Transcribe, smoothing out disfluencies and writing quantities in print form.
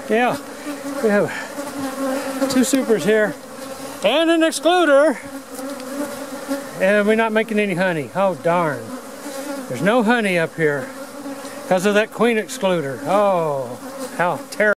Yeah, we have 2 supers here and an excluder, and we're not making any honey. Oh darn. There's no honey up here because of that queen excluder. Oh, how terrible.